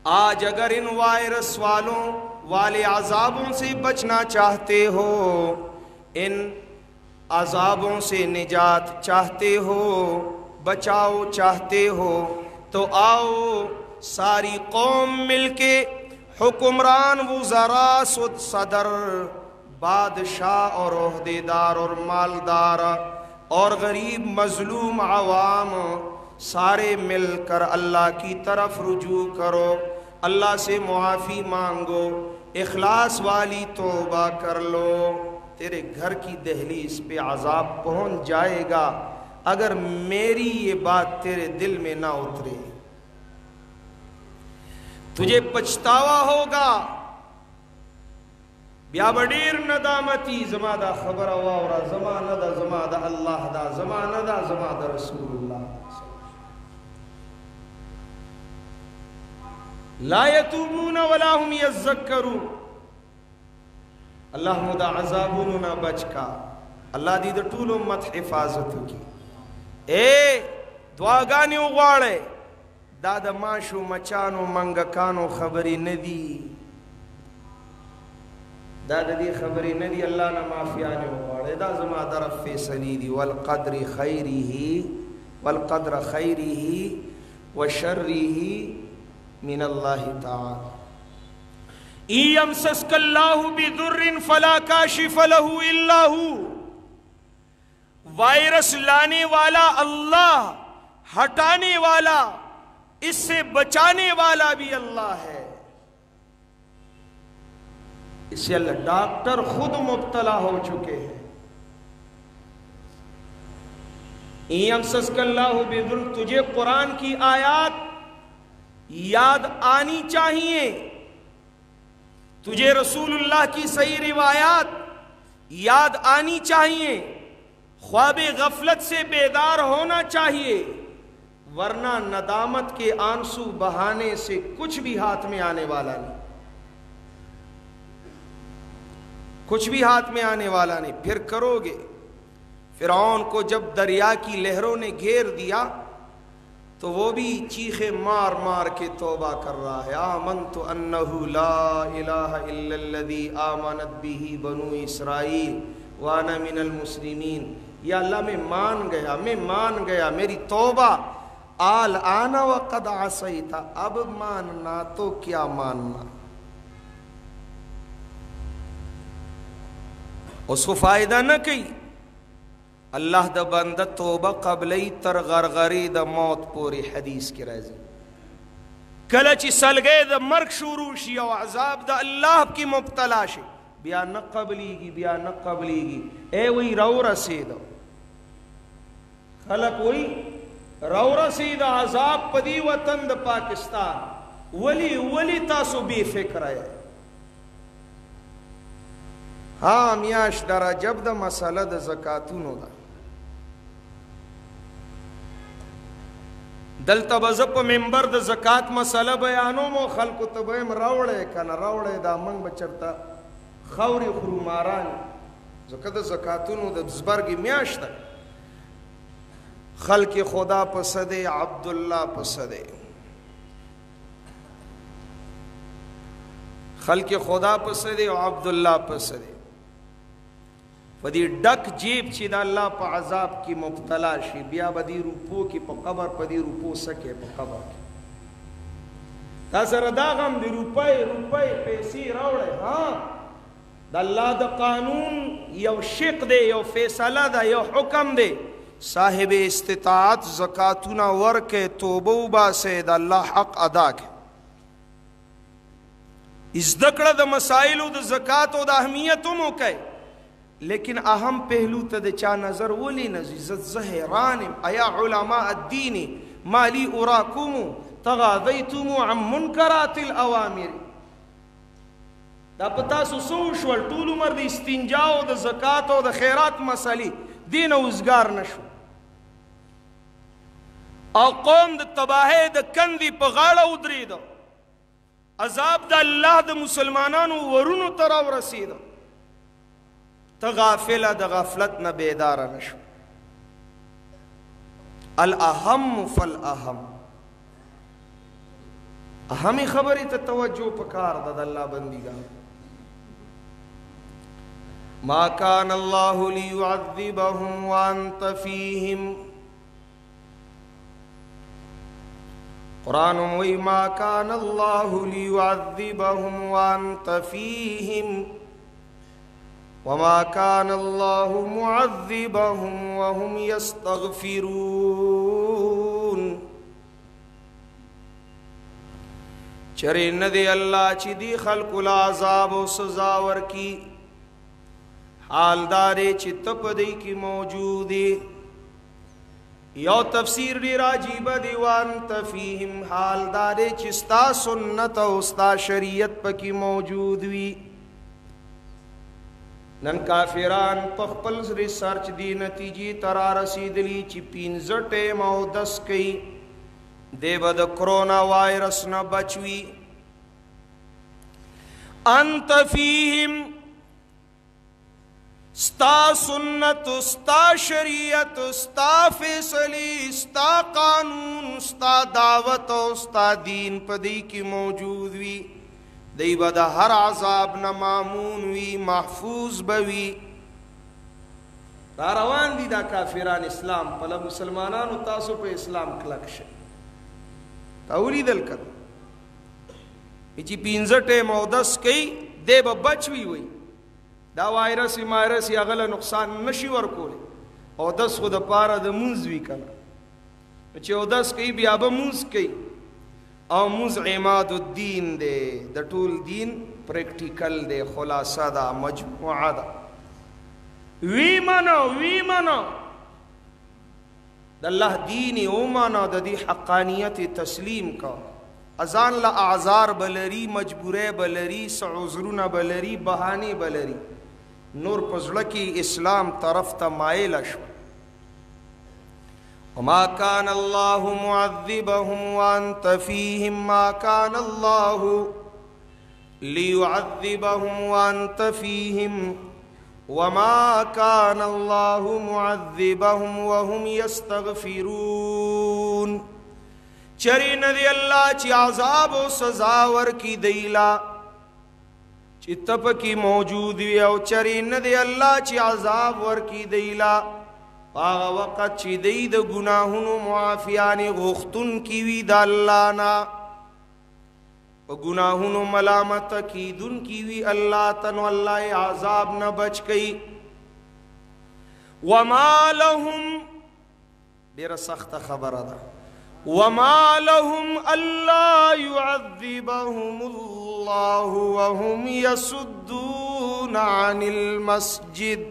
آج اگر ان وائرس والے عذابوں سے بچنا چاہتے ہو، ان عذابوں سے نجات چاہتے ہو، بچاؤ چاہتے ہو، تو آؤ ساری قوم مل کے، حکمران، وزراء، صدر، بادشاہ اور عہدیدار اور مالدار اور غریب مظلوم عوام، سارے مل کر اللہ کی طرف رجوع کرو، اللہ سے معافی مانگو، اخلاص والی توبہ کر لو۔ تیرے گھر کی دہلیز پہ عذاب پہنچ جائے گا اگر میری یہ بات تیرے دل میں نہ اترے، تجھے پچھتاوا ہوگا، بیا بڑیر ندامتی، زما دا خبر واورا، زما ندا، زما دا اللہ دا، زما ندا، زما دا رسول اللہ، لا یتوبون ولا هم یذکرون۔ اللہ مدا عذابونو نا بچ کا، اللہ دی دا طول امت حفاظتو کی۔ اے دعاگانی اغواڑے، دا دا ماشو مچانو منگکانو خبری ندی، دا دا دی خبری ندی، اللہ نا معافیانی اغواڑے، دا زما درف فیصلی دی، والقدر خیریہی وشریہی من اللہ تعالی۔ إن يمسسك الله بضر فلا كاشف له إلا هو۔ وائرس لانے والا اللہ، ہٹانے والا، اس سے بچانے والا بھی اللہ ہے۔ اس سے اللہ، ڈاکٹر خود مبتلا ہو چکے ہیں۔ إن يمسسك الله بضر، تجھے قرآن کی آیات یاد آنی چاہیے، تجھے رسول اللہ کی صحیح روایات یاد آنی چاہیے، خواب غفلت سے بیدار ہونا چاہیے، ورنہ ندامت کے آنسو بہانے سے کچھ بھی ہاتھ میں آنے والا نہیں، کچھ بھی ہاتھ میں آنے والا نہیں۔ پھر کرو گے۔ فرعون کو جب دریا کی لہروں نے گھیر دیا تو وہ بھی چیخے مار مار کے توبہ کر رہا ہے، آمنت انہ لا الہ الا الذی آمنت بہ بنو اسرائیل وانا من المسلمین۔ یا اللہ میں مان گیا، میری توبہ، الآن وقد عصیت، اب ماننا تو کیا ماننا۔ اس کو فائدہ نہ کئی، اللہ دا بندہ توبہ قبلی تر غرغری دا موت پوری حدیث کی رازی، کلچ سلگے دا مرگ شروع شی و عذاب دا اللہ کی مبتلا شی، بیا نہ قبلی گی، اے وہی رو رسیدو، خلق وہی رو رسید عذاب پدی وطن دا پاکستان، ولی تاسو بے فکر ہے۔ ہاں میاش درہ جب دا مسئلہ دا زکاتونو دا دلتا بزپ ممبر دا زکات مسئلہ بیانو مو خلقو تبایم روڑے کنا روڑے دا منگ بچرتا خوری خرو مارانی زکات زکاتونو دا زبرگی میاشتا خلق خدا پسدے، عبداللہ پسدے، خلق خدا پسدے و عبداللہ پسدے، بدی ڈک جیب چی دا اللہ پا عذاب کی مبتلا شی، بیا بدی روپو کی پا قبر، پدی روپو سکے پا قبر کی، تا سر دا غم دی روپے پیسی روڑے، ہاں دا اللہ دا قانون یو شق دے، یو فیصلہ دا، یو حکم دے، صاحب استطاعت زکاتونا ورکے، توبو باسے، دا اللہ حق ادا کے، اس دکڑا دا مسائلو دا زکاتو دا اہمیتو موکے، لیکن اہم پہلو تد چا نظر ولی نزیزت زہرانم، ایا علماء الدین مالی اراکم تغاضیتم عن منکرات الاوامر۔ دا پتا سوشول طول عمر دا استنجاو دا زکاتو دا خیرات مسئلی دین اوزگار نشو، او قوم دا تباہی دا کندی پا غاڑا ادری دا، عذاب دا اللہ دا مسلمانانو ورونو تراو رسیدو، تغافل دا غفلت نہ بیدار نشو۔ الاہم فالاہم، همې خبرې ته توجه پکار ده د الله بندګانو. ما کان الله لیعذبهم وانت فیهم. قرآن وی ما کان الله لیعذبهم وانت فیهم وما كان الله معذبهم وهم يستغفرون. چرے ندے اللہ چی دی خلق العذاب و سزا ورکی حال دارے چی تپ دی کی موجودی. یو تفسیر دی راجیب دی وانت فیہم حال دارے چی ستا سنت و ستا شریعت پکی موجود وی. نن کافران پخپل ریسرچ دی نتیجی ترا رسیدلی چی 15 ٹیم او 10 کئی دے بد کرونا وائرس نہ بچوی. انت فیہم ستا سنت ستا شریعت ستا فیصلی ستا قانون ستا دعوت ستا دین پدی کی موجود وی. دی با دا ہر عذاب نہ مامون وی محفوظ بوی. روان دی دا کافران اسلام پلا مسلمانانو تاسو پہ اسلام کلک شے تاولی دل کر چی 15 ٹیم او 10 کئی دے با بچوی ہوئی دا وائرسی مائرسی اغلا نقصان نشی ورکولے او 10 خود پارا دا منز وی کنا چی او 10 کئی بیا با منز کئی او منز عماد الدین دے دا طول دین پریکٹیکل دے خلاصہ دا مجموعہ دا وی مانا دا اللہ دینی او مانا دا دی حقانیت تسلیم کا. ازان لا اعذار بلری مجبورے بلری سعذرون بلری بہانے بلری نور پزڑکی اسلام طرف تا مائل شو. وما كان الله معذبهم وانت فيهم ما كان الله ليعذبهم وانت فيهم وما كان الله معذبهم وهم يستغفرون. چری ندی اللہ چی عذاب و سزا ورکی دیلا چی تپ کی موجود وی او چری ندی اللہ چی عذاب ورکی دیلا آغا وقت چی دی دا گناہن و معافیانی غختن کی وی دا اللہ نا و گناہن و ملامت کی دن کی وی اللہ تن و اللہ عذاب نہ بچ گئی. وما لهم دیر سخت خبر دا وما لهم ألا يعذبهم الله وهم يصدون عن المسجد.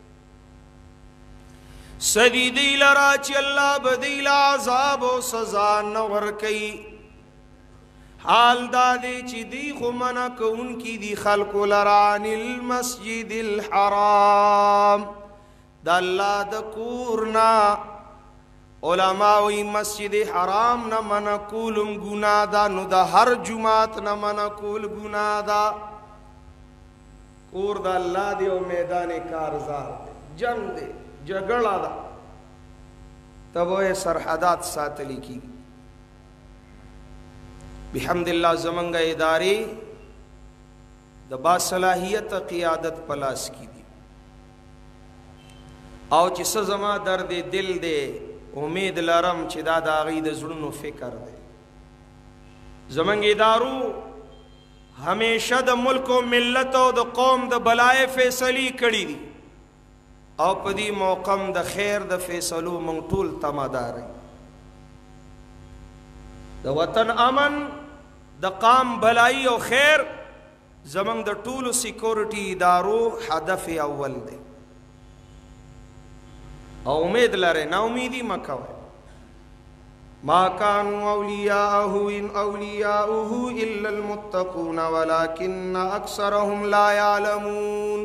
سدی دی لرا چی اللہ بدیل عذاب و سزا نور کئی حال دادے چی دی خمنا کون کی دی خلق لرا عن المسجد الحرام دا اللہ دا کورنا. علماء مسجد حرام نہ منقولم گناہ دا نو دا ہر جماعت نہ منقول گناہ دا. کور دا اللہ دے و میدان کارزار دے جنگ دے جگڑا دا تب وہ سرحدات ساتلی کی. بحمد اللہ زمنگا اداری دا باصلاحیت قیادت پلاس کی دی او چی سزما درد دل دے امید لرم چی دا داغی دا زرنو فکر دے. زمنگ ادارو ہمیشہ دا ملک و ملت و دا قوم دا بلائے فیصلی کری دی او پدی موقم دا خیر دا فیصلو منگ طول تماداری دا وطن امن دا قام بلائی و خیر زمنگ دا طول سیکورٹی ادارو ہدف اول دے او امید لرے نا امیدی مکوے. ما كانوا اولیاءه ان اولیاءه الا المتقون ولكن اکثرهم لا يعلمون.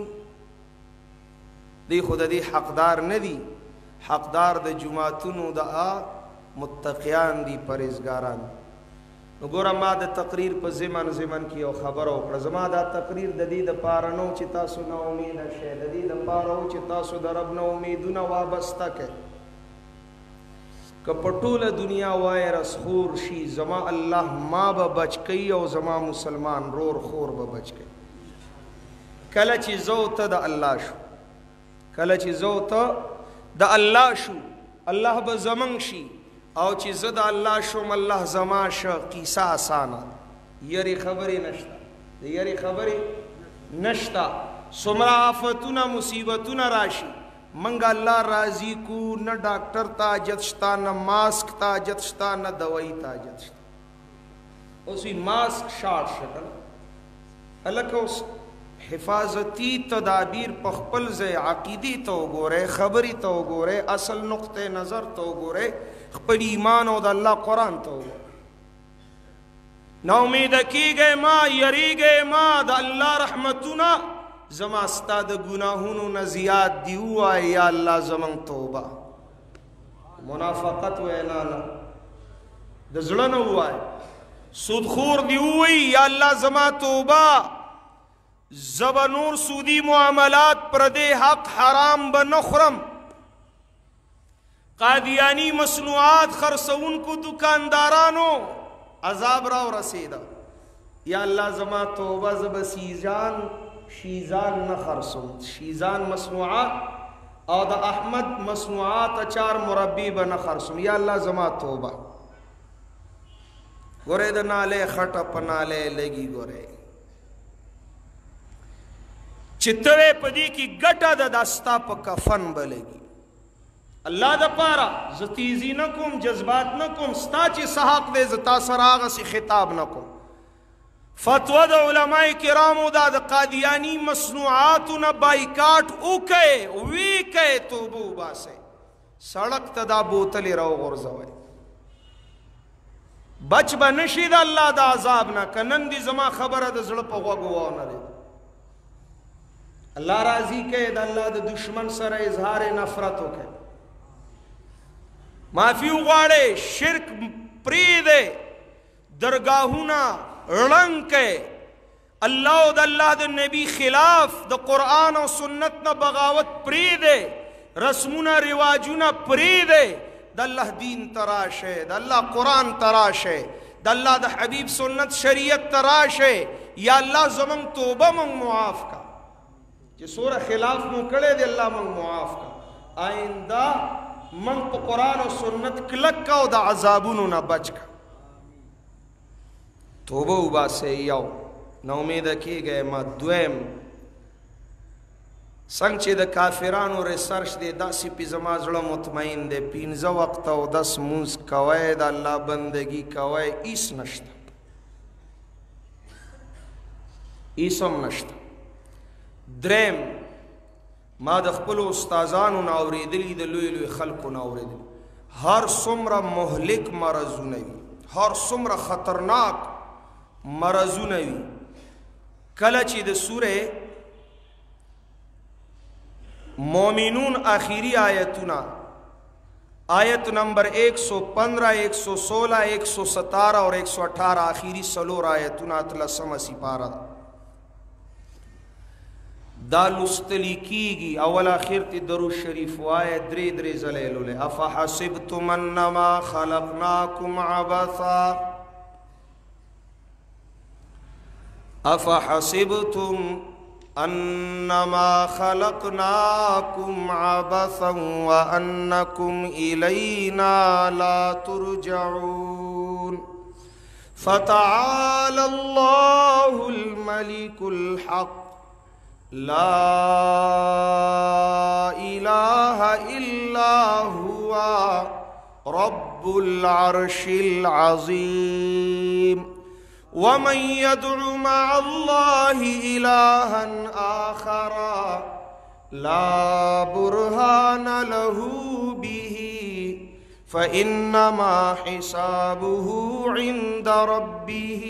دی خود دی حقدار ندی حقدار دا جماعتونو دا متقیان دی پرہیزگاران. گورا ما دا تقریر پا زمن کی او خبر او پرزما دا تقریر دا دی دا پارنو چی تاسو نا امید شے دا دی دا پارو چی تاسو دا رب نا امیدو نا وابستا کے که په ټوله دنیا وایرس خور شي زما الله ما به بچ کوي او زما مسلمان رور خور به بچ کوي. کله چې زه ته د الله شو، کله چې زه ته د الله شو، الله به زمنګ شي، او چې زه د الله شوم الله زما شه. قیسه اسانه، یری خبرې نشته، د یری خبرې نشته. څومره آفتونه مصیبتونه راشي منګ الله راضي کو، نه ډاکټر ته حاجت شته، نه ماسک ته حاجت شته، نه دوایي ته حاجت شته. اوس وی ماسک شارټ شکل هلکه اوس حفاظتی تدابیر په خپل ځای عقیدې ته وګورئ، خبرې ته وګورئ، اصل نقطه نظر ته وګورئ، خپل ایمان او د الله قرآن ته وګورئ. نا امید کیږئ ما، یریږئ ما، د الله رحمتونه زما ستا د ګناهونو نه زیات دي. ووایئ یا الله زمونږ توبه. منافقت وینا نه، د زړه نه ووایئ. سودخور دی ووایي یا الله زما توبه، زب نور سودی معاملات پردے حق حرام بنخرم. قادیانی مصنوعات خرسون کو دکاندارانو عذاب راو رسیدہ، یا اللہ زما توبہ زب شیزان نخرسون، شیزان مصنوعات او دا احمد مصنوعات اچار مربی بنخرسون، یا اللہ زما توبہ. گورے دا نالے خٹا پنالے لگی گورے چتوے پدی کی گٹا دا دستا پا کفن بلگی. اللہ دا پارا زتیزی نکم، جذبات نکم، ستا چی سحاق دے زتا سراغ سی خطاب نکم. فتوہ دا علماء کرامو دا قادیانی مصنوعاتو نا بائیکاٹ اوکے ویکے توبو باسے. سڑک تدا بوتلی رو غرزوے بچ بنشید اللہ دا عذاب نا کنن دی زما خبر دا زڑپ غوگو نرے. اللہ راضی کے دا اللہ دا دشمن سر اظہار نفرت ہو کے معافی اغاڑے، شرک پریدے، درگاہونا رنگ کے اللہ و دا اللہ دا نبی خلاف دا قرآن و سنت نا بغاوت پریدے، رسمونا رواجونا پریدے، دا اللہ دین تراشے، دا اللہ قرآن تراشے، دا اللہ دا حبیب سنت شریعت تراشے. یا اللہ زمان توبہ من معاف کا کہ سورہ خلاف مو کڑے دے اللہ من معاف کا. آئندہ من پا قرآن و سنت کلک کا و دا عذابونو نا بچ کا. توبہ اوبا سے یو نا امیدہ کی گئے ما دویم سنگ چی دا کافرانو ریسرچ دے دا سی پی زمازڑا مطمئن دے 15 وقت و 10 موز کوئے دا اللہ بندگی کوئے ایس نشتا، ایسم نشتا. درم ما د خپل استادانو ناوریدلی د لوی لوی خلکو ناوریدلی هر څومره مهلک مرضونه وي، هر څومره خطرناک مرضونه وي، کله چې د سوره مومنون آخری آیتونه آیت نمبر 115 116 117 اور 118 آخری سلور آیتونه اتلسمه سپاره دا لستلی کیگی. اول آخر تی درو شریف وائے دری زلیلو لے. افحسبتم انما خلقناکم عبثا، افحسبتم انما خلقناکم عبثا وانکم الینا لا ترجعون. فتعالى الله الملك الحق لا إله إلا هو رب العرش العظيم. ومن يدع مع الله إلها آخر لا برهان له به فإنما حسابه عند ربه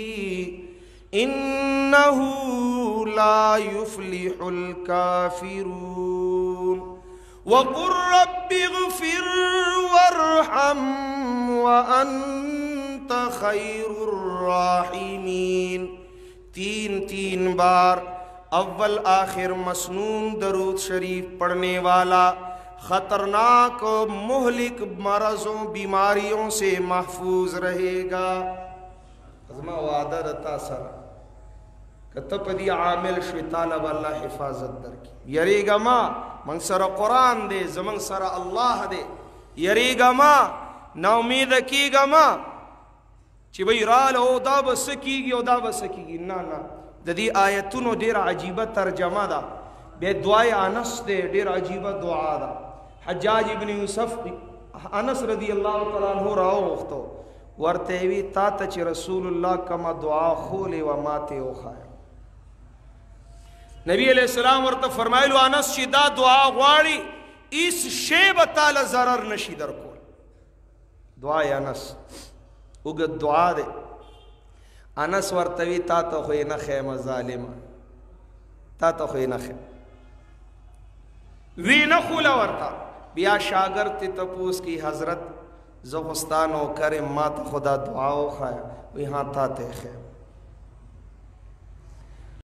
إنه لا يفلح الكافرون. وقل رب اغفر وارحم وأنت خير الراحمين. 3 بار اول آخر مسنون درود شریف پڑھنے والا खतरनाक मुहलिक मरजों बीमारियों से महफूज रहेगा। अज़मा वादा रता सरा कतपदी आमिल श्वेतालब अल्लाह हिफाजत दर की यरीगा मा मंग सरा कुरान दे जमंग सरा अल्लाह दे यरीगा मा ना उम्मीद कीगा मा ची भाई राल ओदा बस कीगी ओदा बस कीगी ना ना ददी आयतुनो डेर अजीबा तर्जमा दा बे दुआए अनस दे डेर अजीबा दुआ दा हज्जाज इब्न यूसुफ अनस रदी अल्लाह तआला अन्हु राओ वक्तो वर्तेवी तात च रसूलुल्लाह कमा दुआ खोले व माते ओ खाया नबी अलैहिस्सलाम वर्त फरमाइलो अनस शिदा दुआ गवाड़ी इस शेब ताल जरर नशी दर को दुआ अनस उग दुआ दे अनस वर्तवी ता तो खोए न खैम जालिमा ता तो खोए न खैम वी न खुला वर्ता बिया शागिर्द तपूस की हजरत ज़ुस्तानो करे मात खुदा दुआओ खाया वहाँ ताते खैम